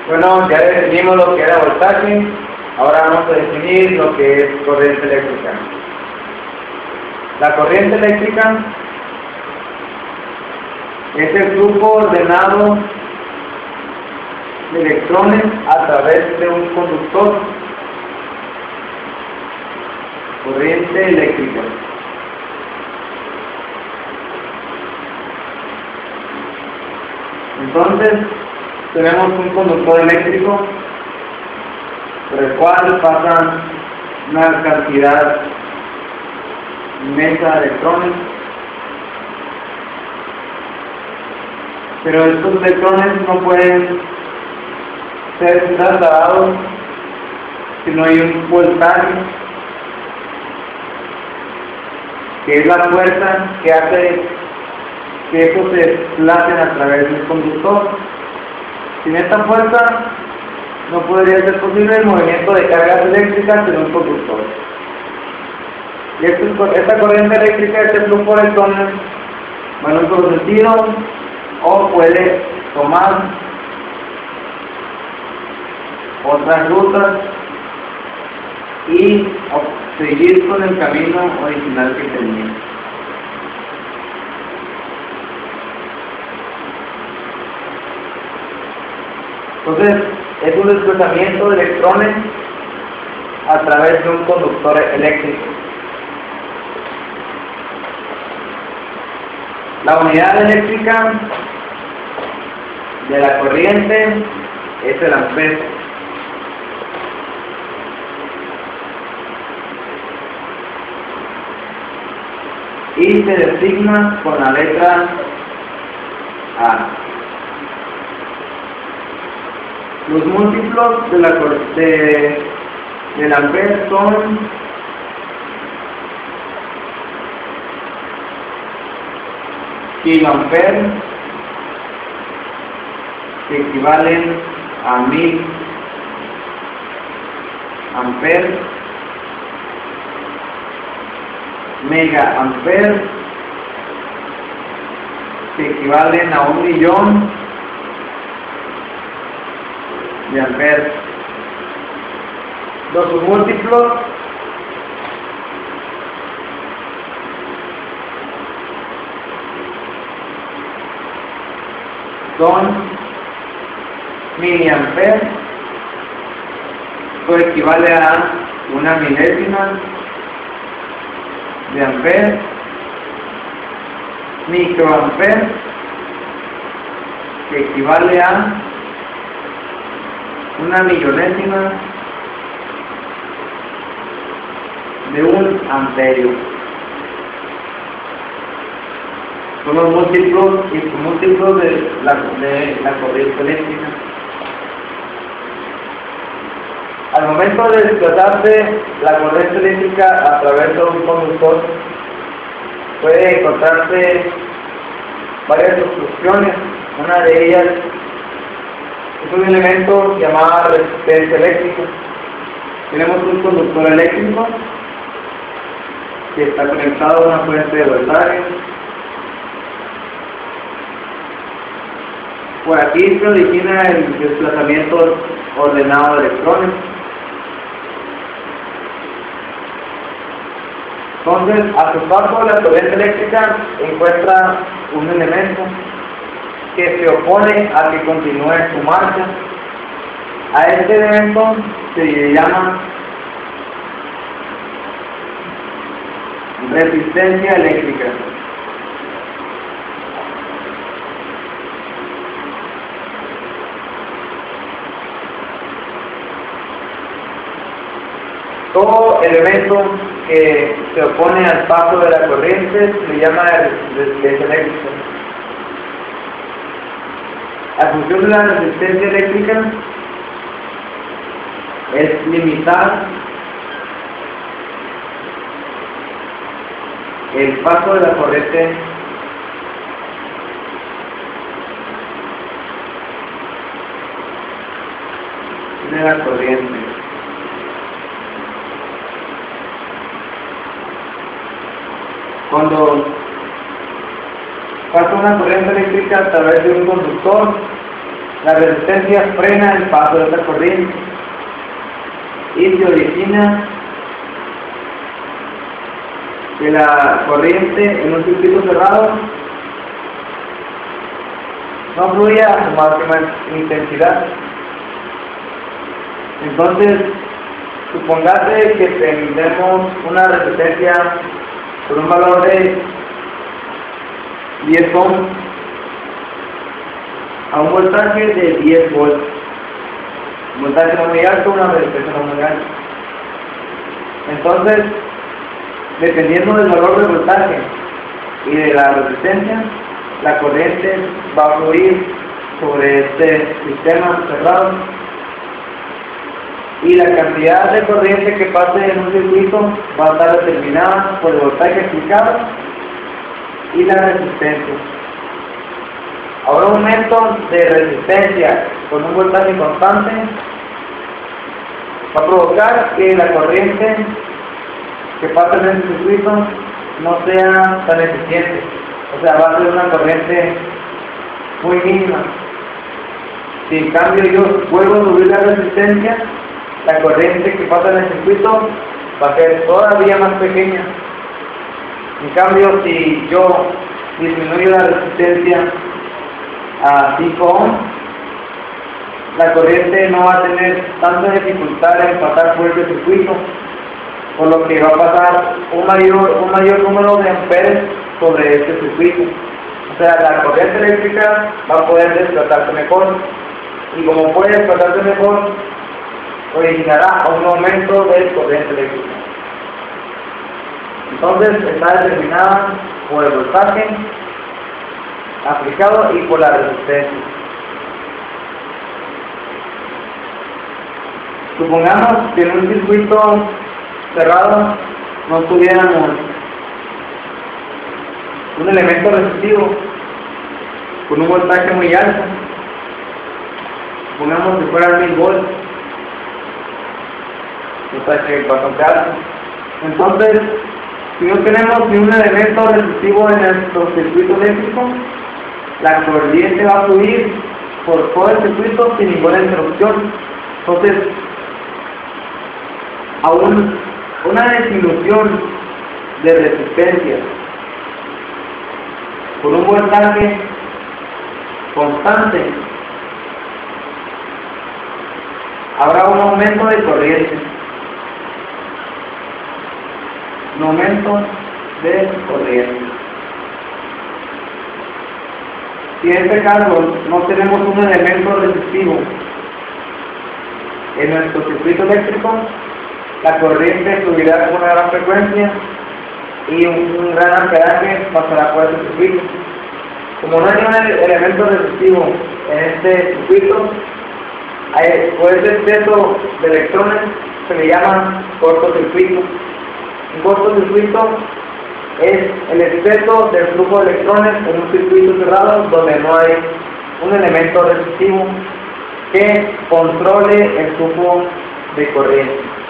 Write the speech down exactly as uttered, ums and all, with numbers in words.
Bueno, ya definimos lo que era voltaje, ahora vamos a definir lo que es corriente eléctrica. La corriente eléctrica es el flujo ordenado de electrones a través de un conductor. Corriente eléctrica. Entonces, tenemos un conductor eléctrico por el cual pasan una cantidad inmensa de electrones, pero estos electrones no pueden ser trasladados si no hay un voltaje, que es la fuerza que hace que estos se desplacen a través del conductor. Sin esta fuerza no podría ser posible el movimiento de cargas eléctricas en un conductor. Y esta corriente eléctrica, este flujo de electrones, va en un solo sentido o puede tomar otras rutas y seguir con el camino original que tenía. Entonces, es un desplazamiento de electrones a través de un conductor eléctrico. La unidad eléctrica de la corriente es el ampere. Y se designa con la letra A. Los múltiplos de la de, del ampere son kiloampere, que equivalen a mil amperes, megaamperes, que equivalen a un millón de amperes. Los submúltiplos son miliamperes, que equivale a una milésima de amperes, microamperes, que equivale a una millonésima de un amperio. Son los múltiplos y submúltiplos de la, de la corriente eléctrica. Al momento de desplazarse la corriente eléctrica a través de un conductor, puede encontrarse varias obstrucciones. Una de ellas es un elemento llamado resistencia eléctrica. Tenemos un conductor eléctrico que está conectado a una fuente de voltaje. Por aquí se origina el desplazamiento ordenado de electrones. Entonces, a su paso la corriente eléctrica encuentra un elemento que se opone a que continúe su marcha. A este elemento se le llama resistencia eléctrica. Todo elemento que se opone al paso de la corriente se le llama resistencia eléctrica. La función de la resistencia eléctrica es limitar el paso de la corriente de la corriente. Cuando pasa una corriente eléctrica a través de un conductor, La resistencia frena el paso de esta corriente y se origina que la corriente en un circuito cerrado no fluye a su máxima intensidad. Entonces, supongase que tendremos una resistencia por un valor de diez ohms a un voltaje de diez volts. Un voltaje no muy alto, una resistencia no muy alta. Entonces, dependiendo del valor del voltaje y de la resistencia, la corriente va a fluir sobre este sistema cerrado, y la cantidad de corriente que pase en un circuito va a estar determinada por el voltaje aplicado y la resistencia. Ahora, un aumento de resistencia con un voltaje constante va a provocar que la corriente que pasa en el circuito no sea tan eficiente, o sea, va a ser una corriente muy mínima. Si en cambio yo vuelvo a subir la resistencia, la corriente que pasa en el circuito va a ser todavía más pequeña. En cambio, si yo disminuyo la resistencia a cinco ohms, la corriente no va a tener tanta dificultad en pasar por este circuito, por lo que va a pasar un mayor, un mayor número de amperes sobre este circuito. O sea, la corriente eléctrica va a poder desplazarse mejor, y como puede desplazarse mejor, originará un aumento de corriente eléctrica. Entonces, está determinada por el voltaje aplicado y por la resistencia. Supongamos que en un circuito cerrado no tuviéramos un elemento resistivo con un voltaje muy alto. Supongamos que fuera mil volts, voltaje bastante alto. Entonces, si no tenemos ni un elemento resistivo en nuestro circuito eléctrico, la corriente va a fluir por todo el circuito sin ninguna interrupción. Entonces, aún una disminución de resistencia por un voltaje constante, habrá un aumento de corriente. Un aumento de corriente. Si en este caso no tenemos un elemento resistivo en nuestro circuito eléctrico, la corriente subirá con una gran frecuencia y un, un gran amperaje pasará por este circuito. Como no hay un elemento resistivo en este circuito, hay, por ese exceso de electrones se le llama cortocircuito. Un cortocircuito es el exceso del flujo de electrones en un circuito cerrado donde no hay un elemento resistivo que controle el flujo de corriente.